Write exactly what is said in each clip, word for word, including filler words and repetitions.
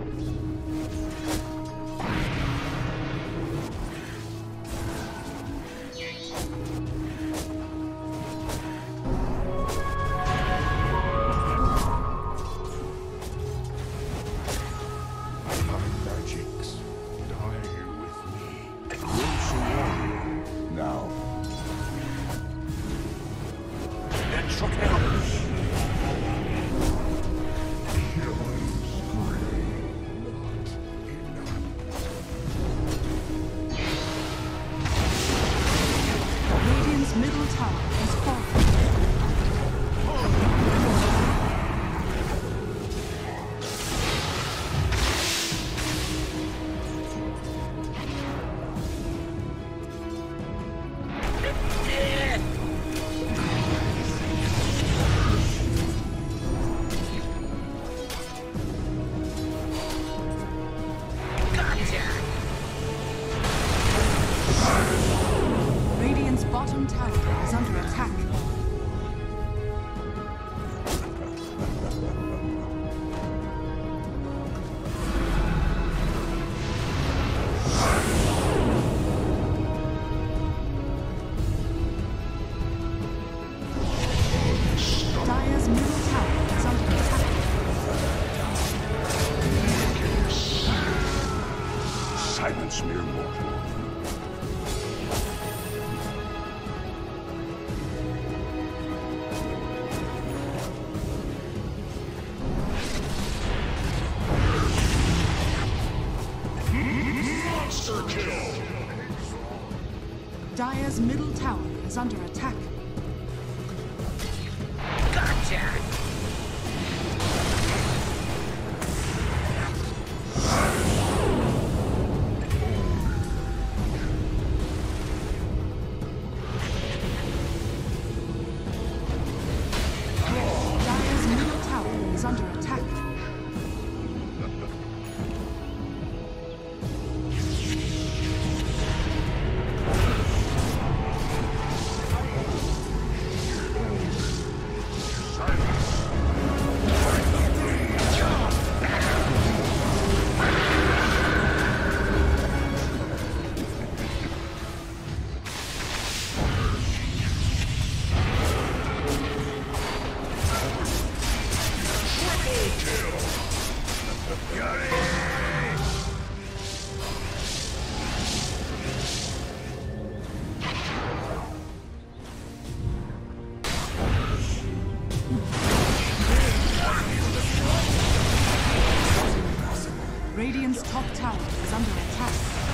Silence mere mortal. Monster kill! Dire's middle tower is under attack. Gotcha! Radiant's top tower is under attack.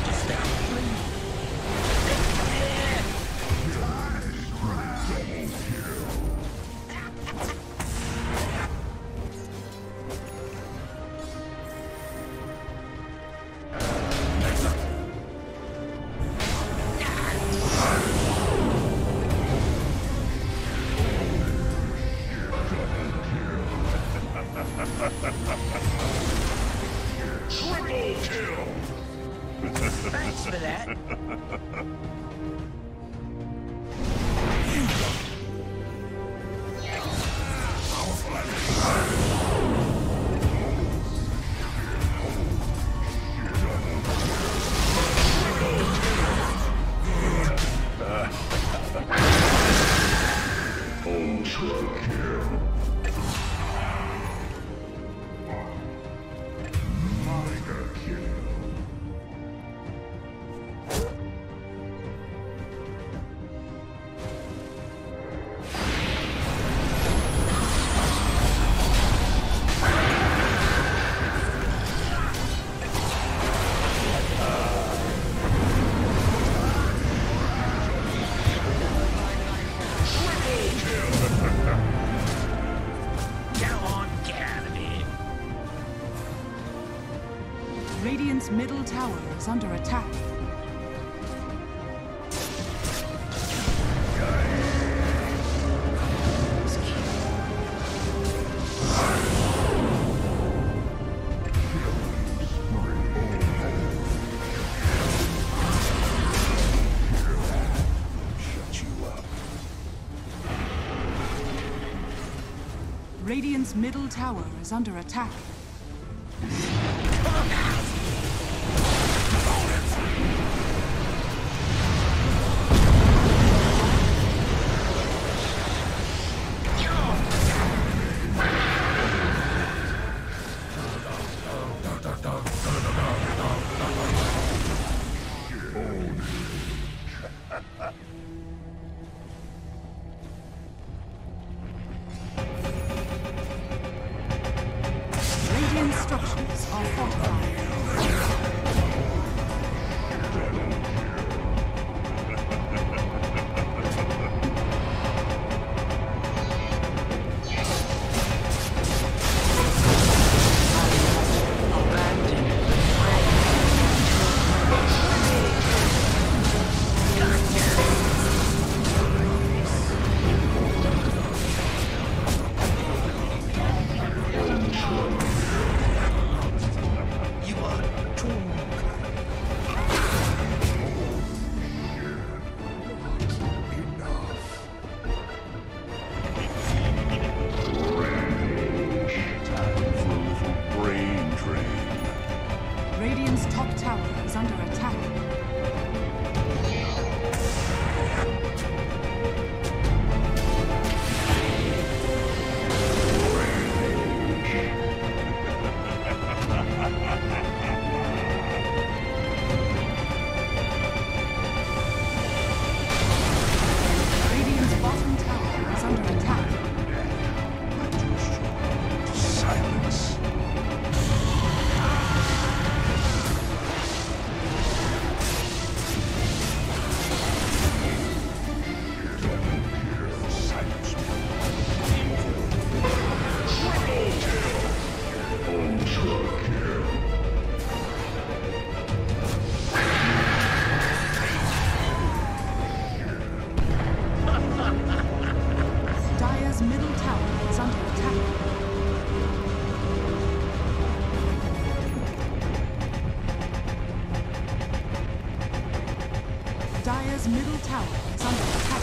Triple kill! Thanks for that. Ultra kill. Mega kill. Radiant's middle tower is under attack. Shut you up. Radiant's middle tower is under attack. Radiant structures are fortified. You are too Time for a little brain drain. Radiant's top tower is under attack. Radiant's bottom tower is under attack. Too strong. Silence. Silence me. Dire's middle tower is under attack. Dire's middle tower is under attack.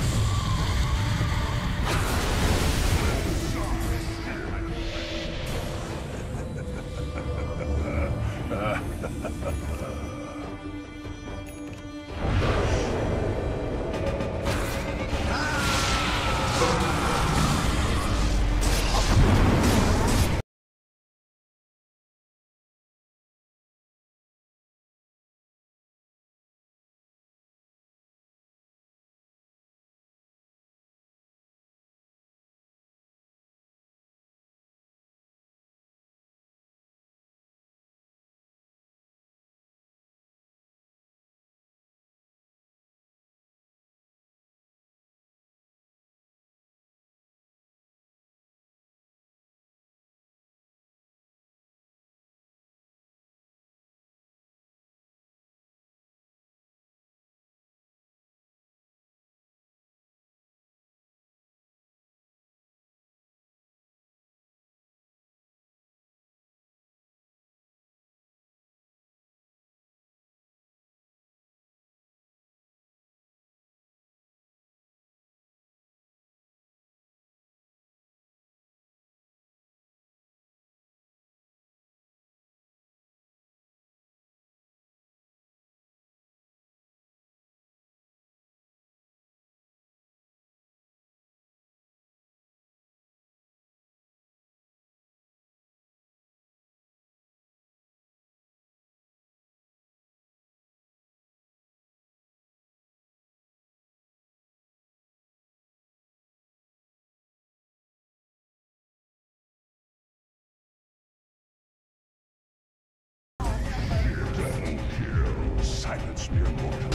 Silence mere mortal.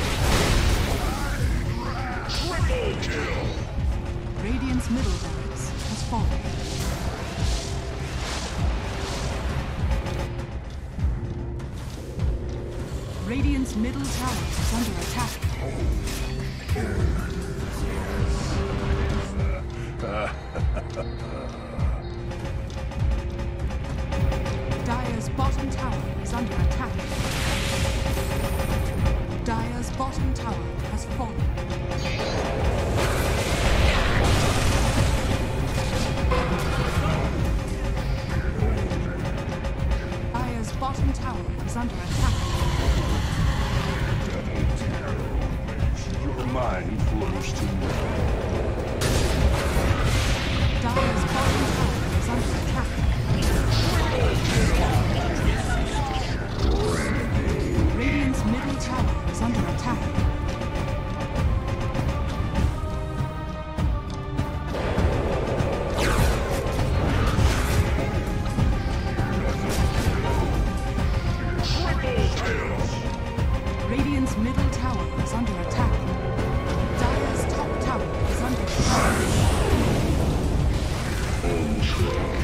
Radiant's middle barracks has fallen. Radiant's middle tower is under attack. Dire's bottom tower is under attack. Dire's bottom tower has fallen. Dire's is under attack. Your mind flows to me. Dire's bottom tower is under attack. Radiant's middle tower is under attack. Radiant's middle tower is under attack. Dire's top tower is under attack.